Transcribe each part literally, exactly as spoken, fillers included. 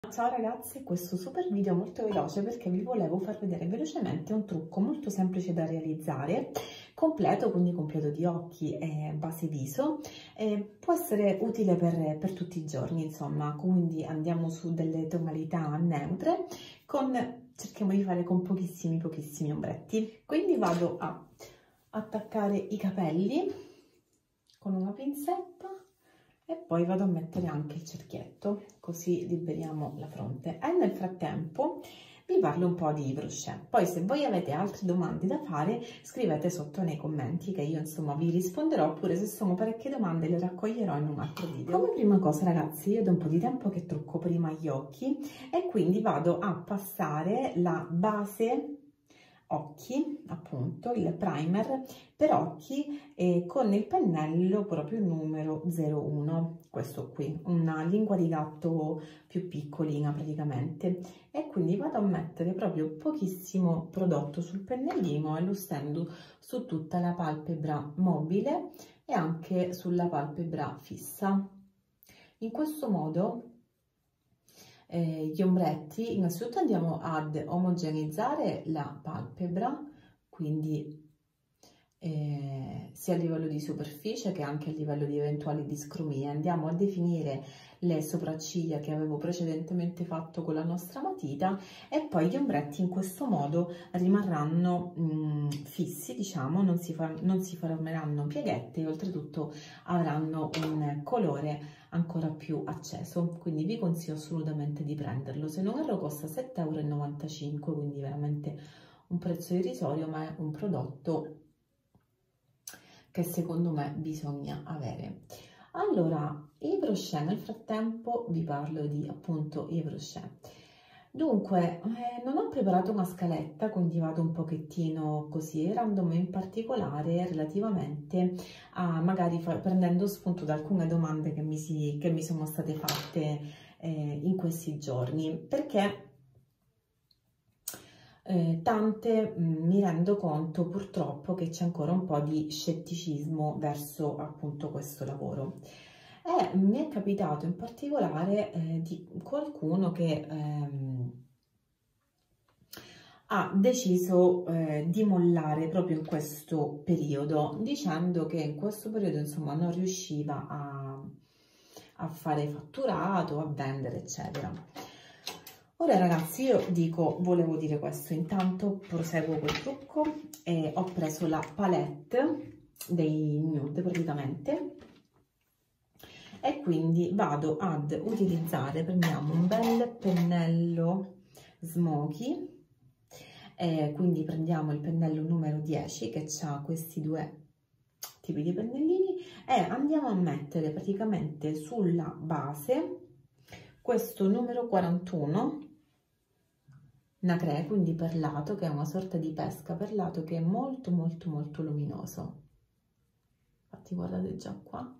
Ciao ragazzi, questo super video molto veloce perché vi volevo far vedere velocemente un trucco molto semplice da realizzare, completo, quindi completo di occhi e base viso, e può essere utile per, per tutti i giorni, insomma, quindi andiamo su delle tonalità neutre, con, cerchiamo di fare con pochissimi pochissimi ombretti. Quindi vado a attaccare i capelli con una pinzetta e poi vado a mettere anche il cerchietto, così liberiamo la fronte. E nel frattempo vi parlo un po' di Yves Rocher. Poi se voi avete altre domande da fare, scrivete sotto nei commenti che io insomma vi risponderò, oppure se sono parecchie domande le raccoglierò in un altro video. Come prima cosa ragazzi, io da un po' di tempo che trucco prima gli occhi e quindi vado a passare la base occhi, appunto il primer per occhi, e con il pennello proprio numero zero uno, questo qui, una lingua di gatto più piccolina praticamente, e quindi vado a mettere proprio pochissimo prodotto sul pennellino e lo stendo su tutta la palpebra mobile e anche sulla palpebra fissa. In questo modo Eh, gli ombretti, innanzitutto andiamo ad omogeneizzare la palpebra, quindi eh, sia a livello di superficie che anche a livello di eventuali discromie. Andiamo a definire le sopracciglia che avevo precedentemente fatto con la nostra matita, e poi gli ombretti in questo modo rimarranno mh, fissi, diciamo, non si, fa, non si formeranno pieghette e oltretutto avranno un colore ancora più acceso. Quindi vi consiglio assolutamente di prenderlo. Se non erro costa sette e novantacinque euro, quindi veramente un prezzo irrisorio, ma è un prodotto che secondo me bisogna avere. Allora, Yves Rocher, nel frattempo vi parlo di appunto Yves Rocher. Dunque, eh, non ho preparato una scaletta, quindi vado un pochettino così random, in particolare relativamente a magari fa, prendendo spunto da alcune domande che mi, si, che mi sono state fatte eh, in questi giorni, perché Eh, tante mh, mi rendo conto purtroppo che c'è ancora un po' di scetticismo verso appunto questo lavoro, e mi è capitato in particolare eh, di qualcuno che ehm, ha deciso eh, di mollare proprio in questo periodo, dicendo che in questo periodo insomma non riusciva a, a fare fatturato, a vendere eccetera. Ora ragazzi, io dico, volevo dire questo, intanto proseguo col trucco e ho preso la palette dei nude praticamente, e quindi vado ad utilizzare, prendiamo un bel pennello smoky, e quindi prendiamo il pennello numero dieci che ha questi due tipi di pennellini, e andiamo a mettere praticamente sulla base questo numero quarantuno nacré, quindi perlato, che è una sorta di pesca perlato che è molto molto molto luminoso. Infatti guardate già qua,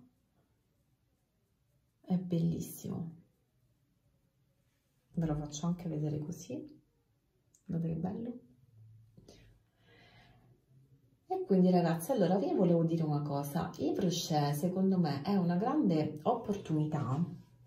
è bellissimo, ve lo faccio anche vedere così, guardate che bello. E quindi ragazzi, allora vi volevo dire una cosa, Yves Rocher secondo me è una grande opportunità,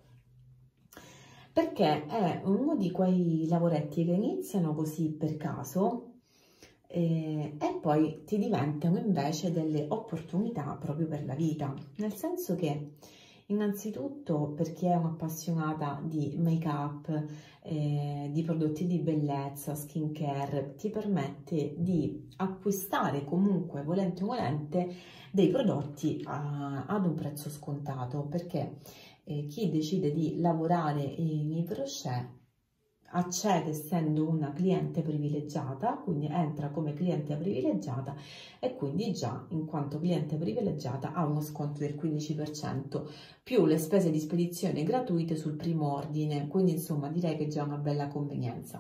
perché è uno di quei lavoretti che iniziano così per caso eh, e poi ti diventano invece delle opportunità proprio per la vita, nel senso che innanzitutto per chi è un'appassionata di make up, eh, di prodotti di bellezza, skin care, ti permette di acquistare comunque volente o volente dei prodotti a, ad un prezzo scontato, perché eh, chi decide di lavorare in Yves Rocher accede essendo una cliente privilegiata, quindi entra come cliente privilegiata, e quindi già in quanto cliente privilegiata ha uno sconto del quindici per cento più le spese di spedizione gratuite sul primo ordine, quindi insomma direi che è già una bella convenienza.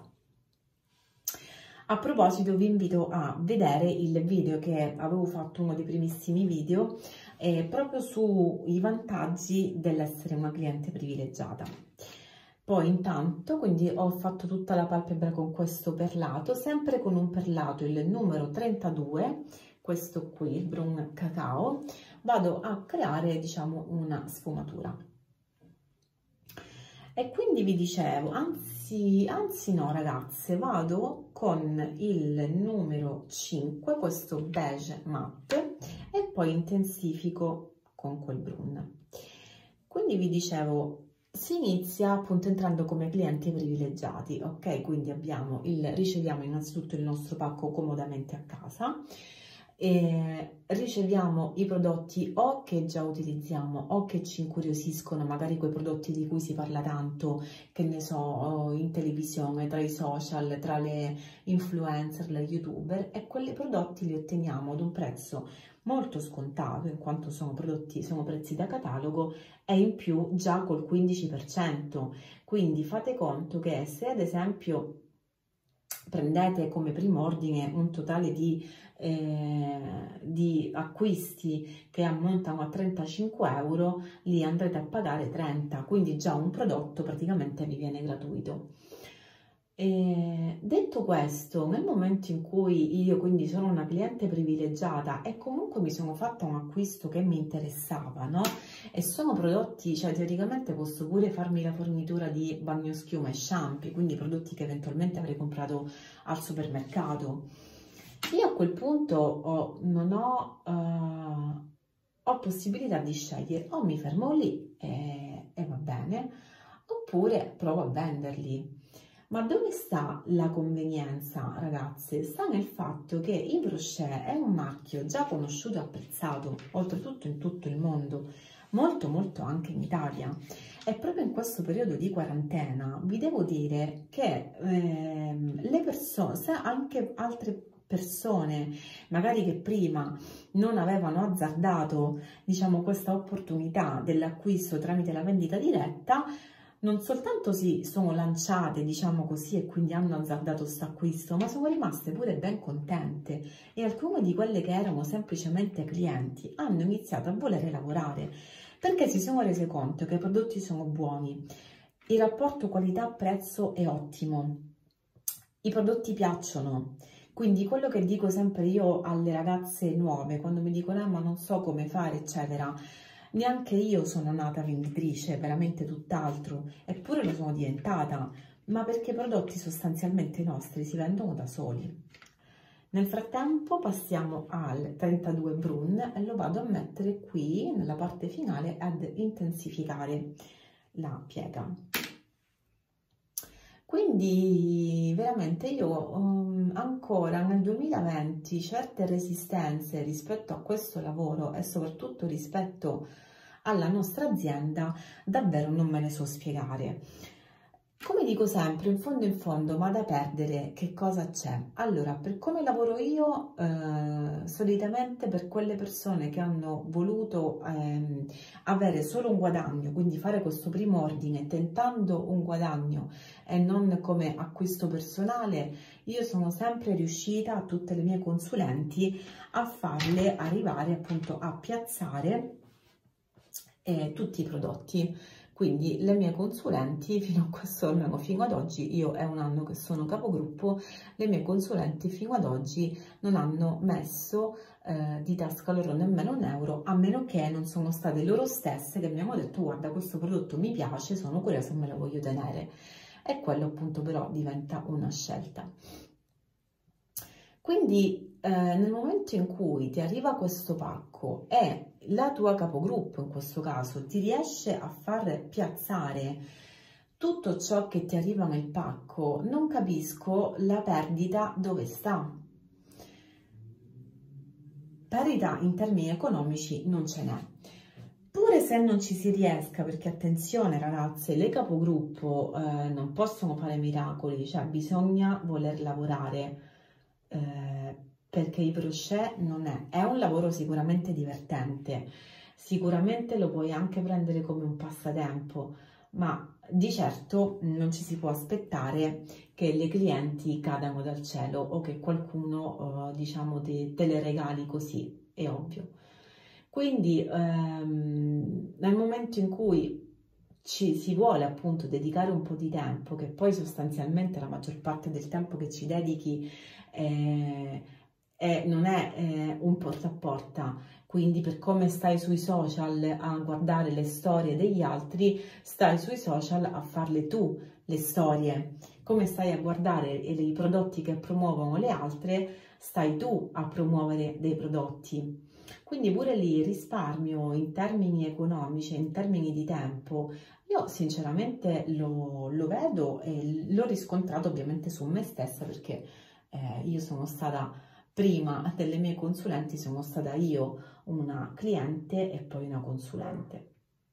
A proposito, vi invito a vedere il video che avevo fatto, uno dei primissimi video, eh, proprio sui vantaggi dell'essere una cliente privilegiata. Poi intanto, quindi ho fatto tutta la palpebra con questo perlato, sempre con un perlato, il numero trentadue, questo qui, il Brun Cacao, vado a creare, diciamo, una sfumatura. E quindi vi dicevo, anzi, anzi no ragazze, vado con il numero cinque, questo beige matte, e poi intensifico con quel brun. Quindi vi dicevo, si inizia appunto entrando come clienti privilegiati, ok? Quindi abbiamo il, riceviamo innanzitutto il nostro pacco comodamente a casa, e riceviamo i prodotti o che già utilizziamo o che ci incuriosiscono, magari quei prodotti di cui si parla tanto, che ne so, in televisione, tra i social, tra le influencer, le youtuber, e quei prodotti li otteniamo ad un prezzo molto scontato, in quanto sono prodotti, sono prezzi da catalogo, e in più già col quindici per cento. Quindi fate conto che se ad esempio prendete come prim'ordine un totale di, eh, di acquisti che ammontano a trentacinque euro, lì andrete a pagare trenta, quindi già un prodotto praticamente vi viene gratuito. E detto questo, nel momento in cui io quindi sono una cliente privilegiata e comunque mi sono fatta un acquisto che mi interessava, no? E sono prodotti, cioè teoricamente posso pure farmi la fornitura di bagnoschiuma e shampoo, quindi prodotti che eventualmente avrei comprato al supermercato. Io a quel punto ho, non ho, uh, ho possibilità di scegliere, o mi fermo lì e, e va bene, oppure provo a venderli. Ma dove sta la convenienza, ragazze? Sta nel fatto che Yves Rocher è un marchio già conosciuto e apprezzato, oltretutto in tutto il mondo, molto molto anche in Italia. E proprio in questo periodo di quarantena vi devo dire che ehm, le persone, se anche altre persone, magari che prima non avevano azzardato, diciamo, questa opportunità dell'acquisto tramite la vendita diretta, non soltanto si sono lanciate, diciamo così, e quindi hanno azzardato questo acquisto, ma sono rimaste pure ben contente, e alcune di quelle che erano semplicemente clienti hanno iniziato a volere lavorare perché si sono rese conto che i prodotti sono buoni, il rapporto qualità-prezzo è ottimo, i prodotti piacciono. Quindi quello che dico sempre io alle ragazze nuove, quando mi dicono eh, ma non so come fare, eccetera, neanche io sono nata venditrice, veramente tutt'altro, eppure lo sono diventata, ma perché i prodotti sostanzialmente nostri si vendono da soli. Nel frattempo passiamo al trentadue Brun e lo vado a mettere qui nella parte finale ad intensificare la piega. Quindi veramente io um, ancora nel duemilaventi certe resistenze rispetto a questo lavoro e soprattutto rispetto alla nostra azienda davvero non me ne so spiegare. Come dico sempre, in fondo in fondo, ma da perdere che cosa c'è? Allora, per come lavoro io, eh, solitamente per quelle persone che hanno voluto ehm, avere solo un guadagno, quindi fare questo primo ordine tentando un guadagno e non come acquisto personale, io sono sempre riuscita a tutte le mie consulenti a farle arrivare appunto a piazzare eh, tutti i prodotti. Quindi le mie consulenti fino a questo, almeno fino ad oggi, io è un anno che sono capogruppo, le mie consulenti fino ad oggi non hanno messo eh, di tasca loro nemmeno un euro, a meno che non sono state loro stesse che mi hanno detto guarda questo prodotto mi piace, sono curiosa e me lo voglio tenere. E quello appunto però diventa una scelta. Quindi eh, nel momento in cui ti arriva questo pacco e la tua capogruppo in questo caso ti riesce a far piazzare tutto ciò che ti arriva nel pacco, non capisco la perdita dove sta. Perdita in termini economici non ce n'è. Pure se non ci si riesca, perché attenzione ragazze, le capogruppo eh, non possono fare miracoli, cioè bisogna voler lavorare. Eh, perché Yves Rocher non è, è un lavoro sicuramente divertente, sicuramente lo puoi anche prendere come un passatempo, ma di certo non ci si può aspettare che le clienti cadano dal cielo o che qualcuno eh, diciamo te, te le regali così, è ovvio. Quindi ehm, nel momento in cui ci si vuole appunto dedicare un po' di tempo, che poi sostanzialmente la maggior parte del tempo che ci dedichi è, e non è eh, un porta a porta, quindi per come stai sui social a guardare le storie degli altri, stai sui social a farle tu le storie. Come stai a guardare i prodotti che promuovono le altre, stai tu a promuovere dei prodotti. Quindi pure lì risparmio in termini economici, in termini di tempo, io sinceramente lo, lo vedo e l'ho riscontrato ovviamente su me stessa, perché eh, io sono stata, prima delle mie consulenti, sono stata io una cliente e poi una consulente.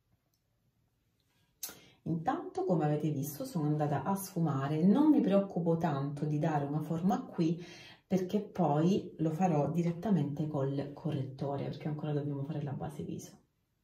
Intanto, come avete visto, sono andata a sfumare, non mi preoccupo tanto di dare una forma qui, perché poi lo farò direttamente col correttore, perché ancora dobbiamo fare la base viso.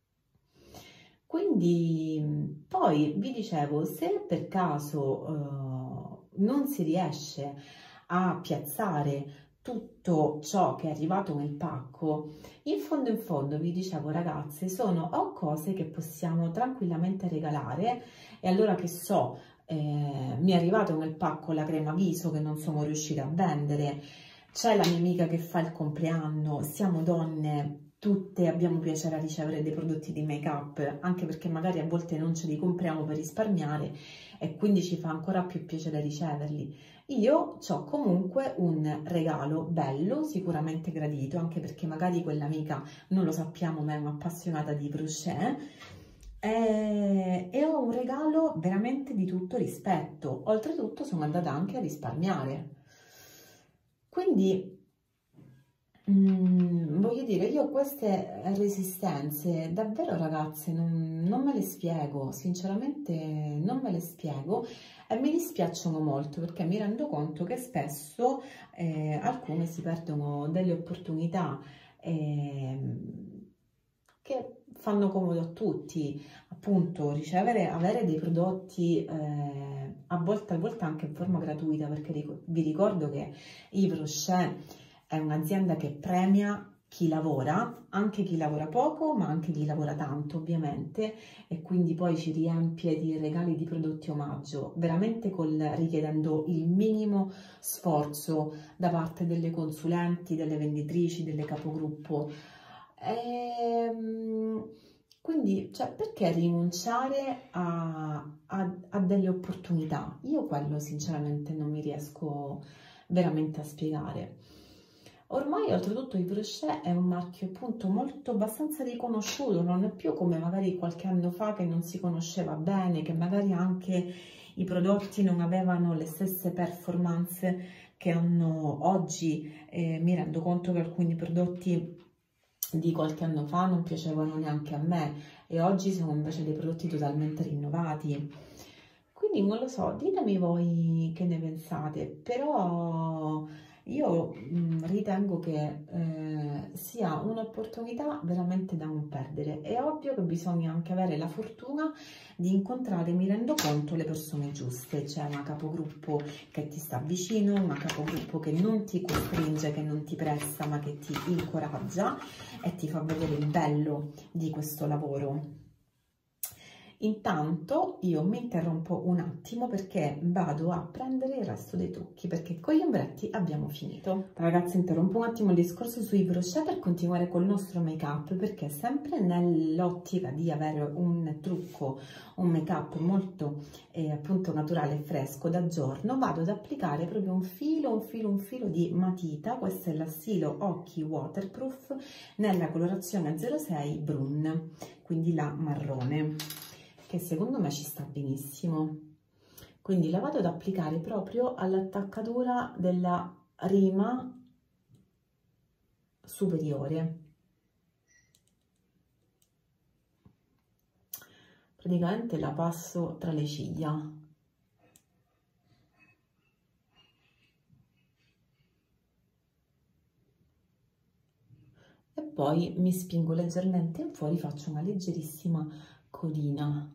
Quindi poi vi dicevo, se per caso uh, non si riesce a piazzare tutto ciò che è arrivato nel pacco, in fondo in fondo vi dicevo ragazze, sono o cose che possiamo tranquillamente regalare, e allora che so, eh, mi è arrivato nel pacco la crema viso che non sono riuscita a vendere, c'è la mia amica che fa il compleanno, siamo donne, tutte abbiamo piacere a ricevere dei prodotti di make up, anche perché magari a volte non ce li compriamo per risparmiare e quindi ci fa ancora più piacere riceverli. Io ho comunque un regalo bello, sicuramente gradito, anche perché magari quell'amica, non lo sappiamo, ma è un'appassionata di crochet, e, e ho un regalo veramente di tutto rispetto. Oltretutto sono andata anche a risparmiare. Quindi Mm, voglio dire, io queste resistenze, davvero ragazze, non, non me le spiego, sinceramente non me le spiego, e mi dispiacciono molto, perché mi rendo conto che spesso eh, alcune si perdono delle opportunità eh, che fanno comodo a tutti, appunto ricevere, avere dei prodotti eh, a volte, a volte anche in forma gratuita, perché ric- vi ricordo che Yves Rocher è un'azienda che premia chi lavora, anche chi lavora poco, ma anche chi lavora tanto, ovviamente, e quindi poi ci riempie di regali di prodotti omaggio, veramente col, richiedendo il minimo sforzo da parte delle consulenti, delle venditrici, delle capogruppo. Ehm, quindi, cioè, perché rinunciare a, a, a delle opportunità? Io quello sinceramente non mi riesco veramente a spiegare. Ormai oltretutto Yves Rocher è un marchio appunto molto abbastanza riconosciuto, non è più come magari qualche anno fa che non si conosceva bene, che magari anche i prodotti non avevano le stesse performance che hanno oggi. Eh, mi rendo conto che alcuni prodotti di qualche anno fa non piacevano neanche a me e oggi sono invece dei prodotti totalmente rinnovati. Quindi non lo so, ditemi voi che ne pensate, però io mh, ritengo che eh, sia un'opportunità veramente da non perdere. È ovvio che bisogna anche avere la fortuna di incontrare, mi rendo conto, le persone giuste. C'è una capogruppo che ti sta vicino, una capogruppo che non ti costringe, che non ti pressa, ma che ti incoraggia e ti fa vedere il bello di questo lavoro. Intanto io mi interrompo un attimo perché vado a prendere il resto dei trucchi, perché con gli ombretti abbiamo finito. Ragazzi, interrompo un attimo il discorso sui Yves per continuare col nostro make up, perché sempre nell'ottica di avere un trucco, un make up molto eh, appunto naturale e fresco da giorno, vado ad applicare proprio un filo, un filo, un filo di matita. Questo è la Stilo Occhi Waterproof nella colorazione zero sei Brun, quindi la marrone, che secondo me ci sta benissimo. Quindi la vado ad applicare proprio all'attaccatura della rima superiore. Praticamente la passo tra le ciglia. E poi mi spingo leggermente in fuori, faccio una leggerissima codina,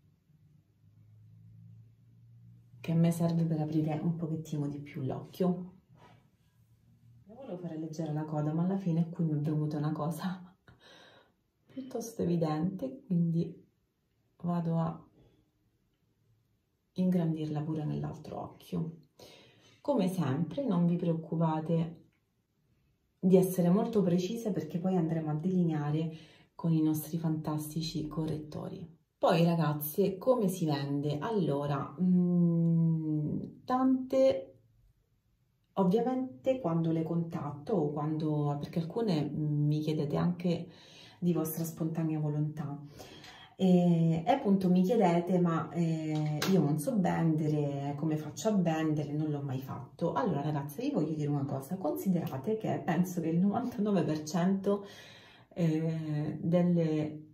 che a me serve per aprire un pochettino di più l'occhio. Volevo fare leggera la coda, ma alla fine qui mi è venuta una cosa piuttosto evidente, quindi vado a ingrandirla pure nell'altro occhio. Come sempre, non vi preoccupate di essere molto precise perché poi andremo a delineare con i nostri fantastici correttori. Poi ragazze, come si vende? Allora, mh, tante... Ovviamente quando le contatto o quando, perché alcune mi chiedete anche di vostra spontanea volontà e, e appunto mi chiedete ma eh, io non so vendere, come faccio a vendere, non l'ho mai fatto. Allora ragazzi, vi voglio dire una cosa, considerate che penso che il novantanove per cento eh, delle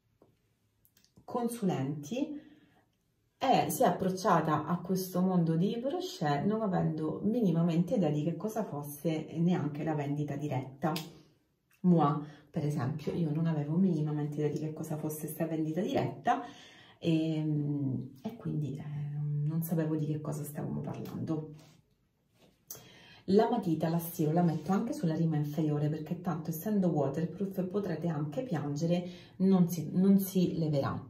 consulenti e si è approcciata a questo mondo di brochure non avendo minimamente idea di che cosa fosse neanche la vendita diretta. Moi, per esempio, io non avevo minimamente idea di che cosa fosse questa vendita diretta e, e quindi eh, non sapevo di che cosa stavamo parlando. La matita, la stiro, la metto anche sulla rima inferiore perché tanto essendo waterproof potrete anche piangere, non si, non si leverà.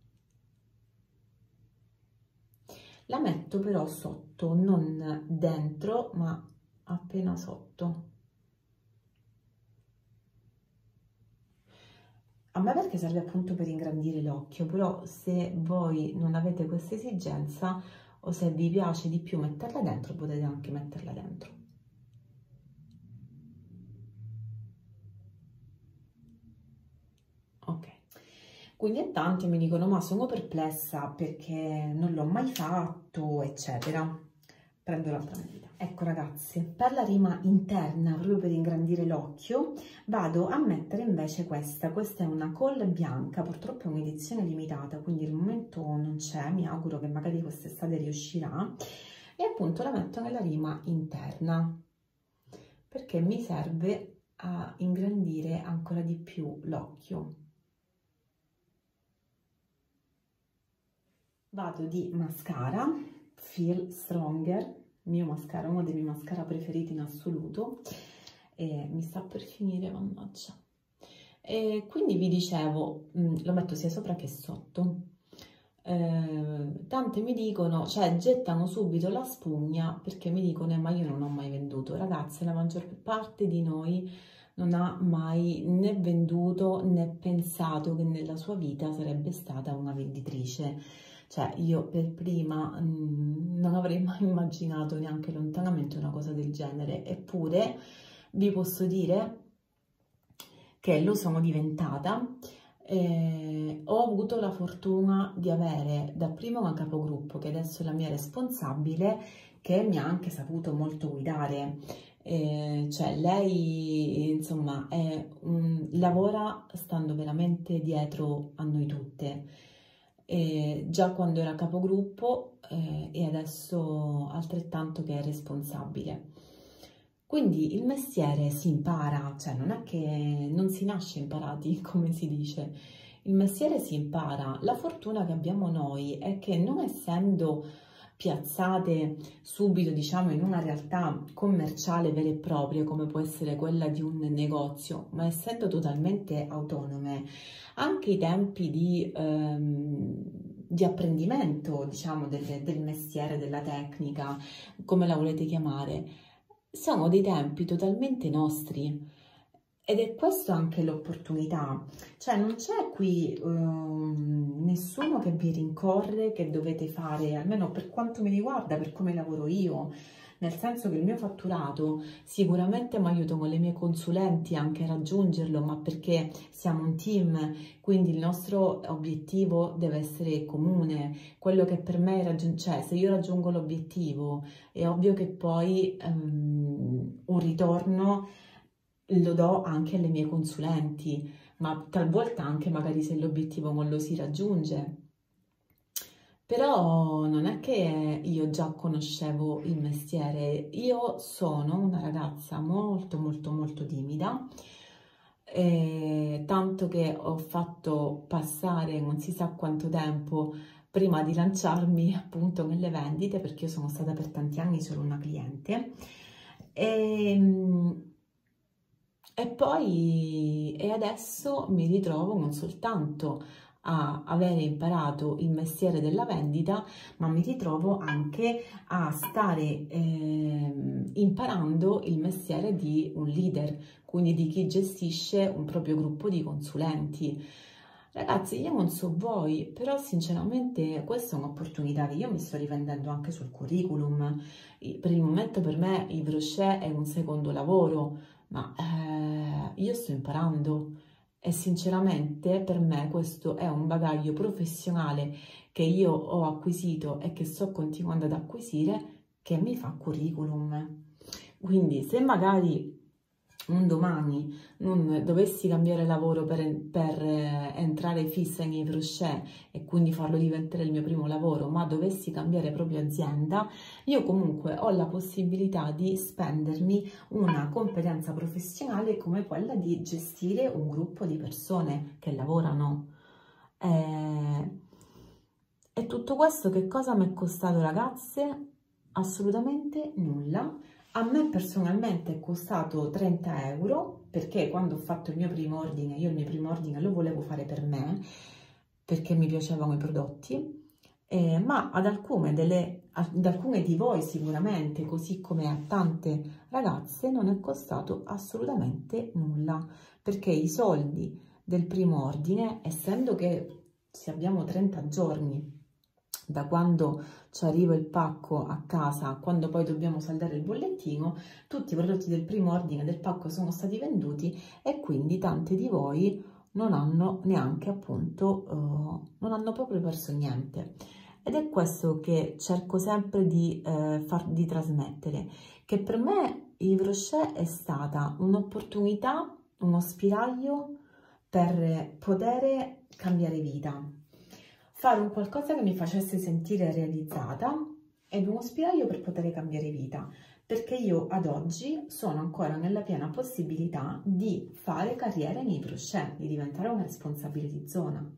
La metto però sotto, non dentro, ma appena sotto. A me perché serve appunto per ingrandire l'occhio, però se voi non avete questa esigenza o se vi piace di più metterla dentro, potete anche metterla dentro. Ok. Quindi in tanti mi dicono ma sono perplessa perché non l'ho mai fatto, eccetera. Prendo l'altra matita. Ecco ragazzi, per la rima interna, proprio per ingrandire l'occhio, vado a mettere invece questa. Questa è una colla bianca, purtroppo è un'edizione limitata, quindi al momento non c'è, mi auguro che magari quest'estate riuscirà. E appunto la metto nella rima interna, perché mi serve a ingrandire ancora di più l'occhio. Vado di mascara, Feel Stronger, mio mascara, uno dei miei mascara preferiti in assoluto, e mi sta per finire, mannaggia. E quindi vi dicevo, mh, lo metto sia sopra che sotto. Eh, tante mi dicono, cioè gettano subito la spugna perché mi dicono eh, ma io non ho mai venduto. Ragazze, la maggior parte di noi non ha mai né venduto né pensato che nella sua vita sarebbe stata una venditrice. Cioè io per prima mh, non avrei mai immaginato neanche lontanamente una cosa del genere, eppure vi posso dire che lo sono diventata. Eh, ho avuto la fortuna di avere dapprima una capogruppo che adesso è la mia responsabile, che mi ha anche saputo molto guidare. Eh, cioè lei insomma è un, lavora stando veramente dietro a noi tutte. Eh, già quando era capogruppo eh, e adesso altrettanto che è responsabile. Quindi il mestiere si impara, cioè non è che non si nasce imparati, come si dice, il mestiere si impara. La fortuna che abbiamo noi è che non essendo piazzate subito, diciamo, in una realtà commerciale vera e propria, come può essere quella di un negozio, ma essendo totalmente autonome, anche i tempi di, ehm, di apprendimento, diciamo, del, del mestiere, della tecnica, come la volete chiamare, sono dei tempi totalmente nostri. Ed è questa anche l'opportunità, cioè non c'è qui um, nessuno che vi rincorre che dovete fare, almeno per quanto mi riguarda, per come lavoro io, nel senso che il mio fatturato sicuramente mi aiuta con le mie consulenti anche a raggiungerlo, ma perché siamo un team, quindi il nostro obiettivo deve essere comune, quello che per me è raggiungere, cioè se io raggiungo l'obiettivo è ovvio che poi um, un ritorno lo do anche alle mie consulenti, ma talvolta anche magari se l'obiettivo non lo si raggiunge. Però non è che io già conoscevo il mestiere, io sono una ragazza molto molto molto timida, eh, tanto che ho fatto passare non si sa quanto tempo prima di lanciarmi appunto nelle vendite, perché io sono stata per tanti anni solo una cliente. E, E poi, e adesso mi ritrovo non soltanto a avere imparato il mestiere della vendita, ma mi ritrovo anche a stare eh, imparando il mestiere di un leader, quindi di chi gestisce un proprio gruppo di consulenti. Ragazzi, io non so voi, però sinceramente questa è un'opportunità che io mi sto rivendendo anche sul curriculum. Per il momento per me il brochet è un secondo lavoro, ma eh, io sto imparando e sinceramente per me questo è un bagaglio professionale che io ho acquisito e che sto continuando ad acquisire, che mi fa curriculum. Quindi se magari un domani non dovessi cambiare lavoro per, per eh, entrare fissa nei crochet e quindi farlo diventare il mio primo lavoro, ma dovessi cambiare proprio azienda, io comunque ho la possibilità di spendermi una competenza professionale come quella di gestire un gruppo di persone che lavorano. Eh, e tutto questo che cosa mi è costato, ragazze? Assolutamente nulla. A me personalmente è costato trenta euro, perché quando ho fatto il mio primo ordine, io il mio primo ordine lo volevo fare per me, perché mi piacevano i prodotti, eh, ma ad alcune, delle, ad alcune di voi sicuramente, così come a tante ragazze, non è costato assolutamente nulla, perché i soldi del primo ordine, essendo che se abbiamo trenta giorni da quando ci arriva il pacco a casa, quando poi dobbiamo saldare il bollettino, tutti i prodotti del primo ordine del pacco sono stati venduti e quindi tante di voi non hanno neanche appunto, uh, non hanno proprio perso niente. Ed è questo che cerco sempre di, uh, far, di trasmettere, che per me il crochet è stata un'opportunità, uno spiraglio per poter cambiare vita. Fare un qualcosa che mi facesse sentire realizzata ed uno spiraglio per poter cambiare vita, perché io ad oggi sono ancora nella piena possibilità di fare carriera nei crochet, di diventare una responsabile di zona.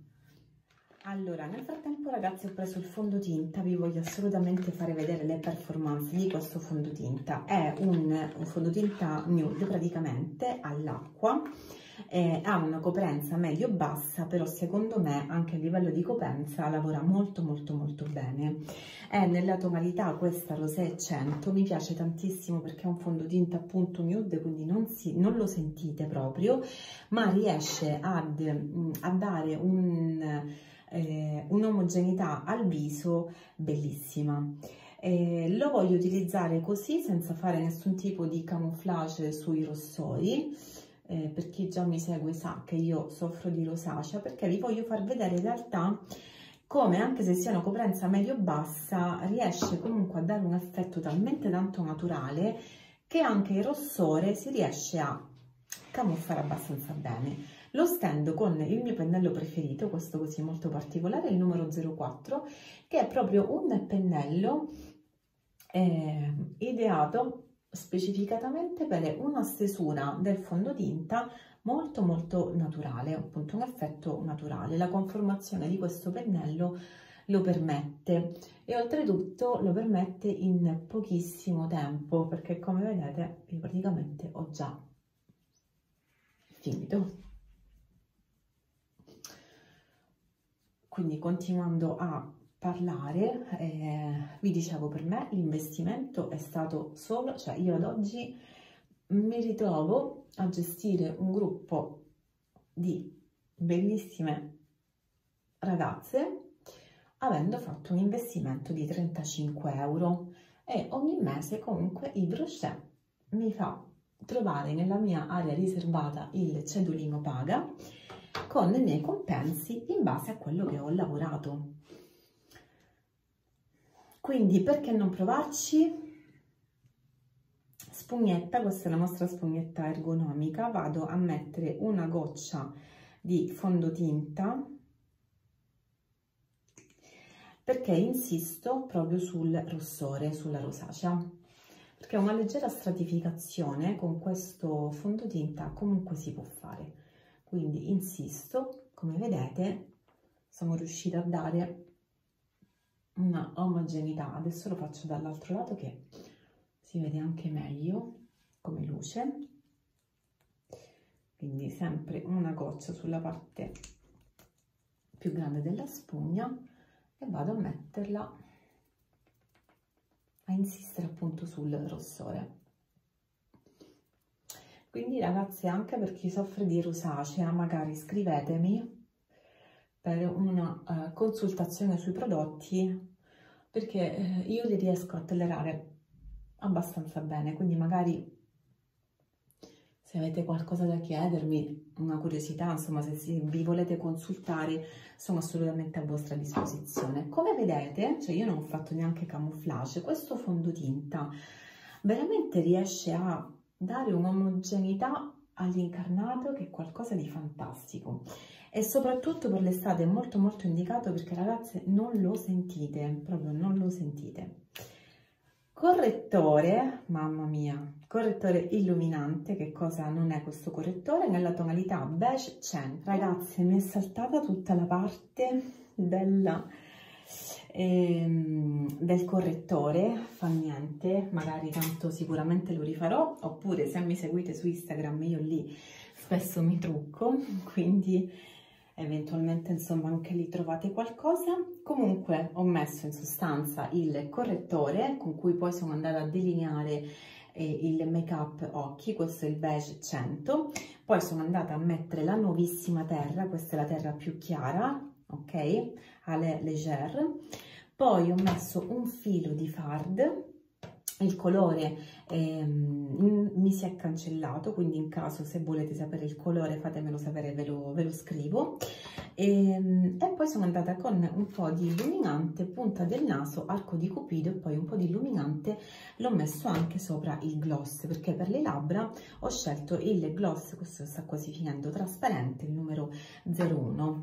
Allora, nel frattempo ragazzi ho preso il fondotinta, vi voglio assolutamente fare vedere le performance di questo fondotinta. È un, un fondotinta nude praticamente all'acqua. Eh, ha una coprenza medio-bassa, però secondo me anche a livello di coprenza lavora molto molto molto bene. È nella tonalità questa rosé cento, mi piace tantissimo perché è un fondotinta appunto nude, quindi non, si, non lo sentite proprio, ma riesce ad, a dare un, eh, un'omogeneità al viso bellissima. Eh, lo voglio utilizzare così senza fare nessun tipo di camouflage sui rossori. Eh, per chi già mi segue sa che io soffro di rosacea, perché vi voglio far vedere in realtà come, anche se sia una coprenza medio-bassa, riesce comunque a dare un effetto talmente tanto naturale che anche il rossore si riesce a camuffare abbastanza bene. Lo stendo con il mio pennello preferito, questo così molto particolare, il numero zero quattro, che è proprio un pennello eh, ideato specificatamente per una stesura del fondotinta molto molto naturale, appunto un effetto naturale. La conformazione di questo pennello lo permette e oltretutto lo permette in pochissimo tempo, perché come vedete io praticamente ho già finito. Quindi continuando a parlare, eh, vi dicevo, per me l'investimento è stato solo, cioè io ad oggi mi ritrovo a gestire un gruppo di bellissime ragazze avendo fatto un investimento di trentacinque euro, e ogni mese comunque il brochet mi fa trovare nella mia area riservata il cedolino paga con i miei compensi in base a quello che ho lavorato. Quindi perché non provarci? Spugnetta, questa è la nostra spugnetta ergonomica, vado a mettere una goccia di fondotinta perché insisto proprio sul rossore, sulla rosacea, perché una leggera stratificazione con questo fondotinta comunque si può fare, quindi insisto. Come vedete sono riuscita a dare una omogeneità. Adesso lo faccio dall'altro lato che si vede anche meglio come luce, quindi sempre una goccia sulla parte più grande della spugna e vado a metterla, a insistere appunto sul rossore. Quindi ragazzi, anche per chi soffre di rosacea, magari scrivetemi per una uh, consultazione sui prodotti, perché uh, io li riesco a tollerare abbastanza bene, quindi magari se avete qualcosa da chiedermi, una curiosità, insomma, se si, vi volete consultare, sono assolutamente a vostra disposizione. Come vedete, cioè io non ho fatto neanche camouflage, questo fondotinta veramente riesce a dare un'omogeneità all'incarnato che è qualcosa di fantastico, e soprattutto per l'estate è molto molto indicato, perché ragazze non lo sentite, proprio non lo sentite. Correttore, mamma mia, correttore illuminante. Che cosa non è questo correttore? Nella tonalità beige cento. Ragazze, mi è saltata tutta la parte del, ehm, del correttore, fa niente, magari tanto sicuramente lo rifarò, oppure se mi seguite su Instagram io lì spesso mi trucco, quindi eventualmente insomma anche lì trovate qualcosa. Comunque ho messo in sostanza il correttore con cui poi sono andata a delineare eh, il make up occhi, questo è il beige cento, poi sono andata a mettere la nuovissima terra, questa è la terra più chiara, ok, Ale Légère, poi ho messo un filo di Fard. Il colore ehm, mi si è cancellato, quindi in caso se volete sapere il colore fatemelo sapere, ve lo, ve lo scrivo. E, e poi sono andata con un po' di illuminante, punta del naso, arco di cupido, e poi un po' di illuminante l'ho messo anche sopra il gloss, perché per le labbra ho scelto il gloss, questo sta quasi finendo, trasparente, il numero zero uno.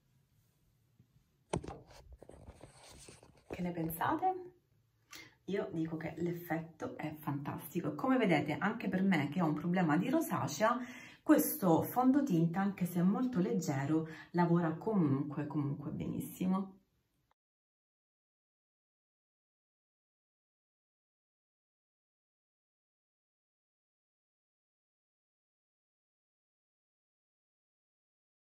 Che ne pensate? Io dico che l'effetto è fantastico. Come vedete, anche per me che ho un problema di rosacea, questo fondotinta, anche se è molto leggero, lavora comunque, comunque benissimo.